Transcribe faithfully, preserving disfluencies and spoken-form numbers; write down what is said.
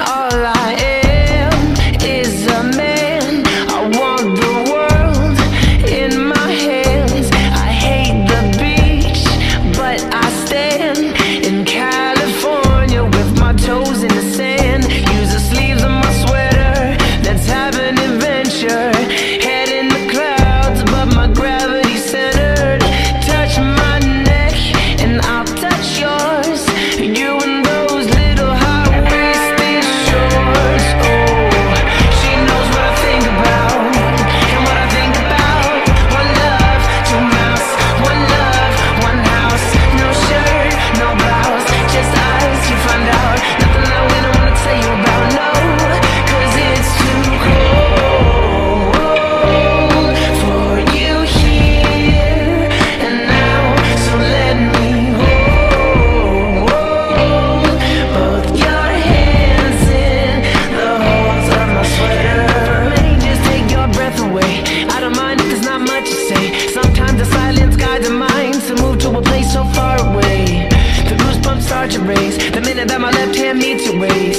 all I am is a man. I want the world in my hands. I hate the beach, but I stand in California with my toes in the sand. Use the sleeves of my sweater, let's have an adventure. Head in the clouds, but my gravity's centered. Touch my neck and I'll touch yours. You and those little high-waisted shorts. Oh, she knows what I think about and what I think about. One love, two mouths. One love, one house. No shirt, no blouse, just us. You find out nothing that we don't wanna tell you about. No, 'cause it's too cold for you here and now. So let me hold both your hands in the holes of my sweater. May just take your breath away. I don't mind if there's not much to say. Sometimes the silence guides the mind to move to a place so far away. The goosebumps start to raise the minute that my left hand meets your waist.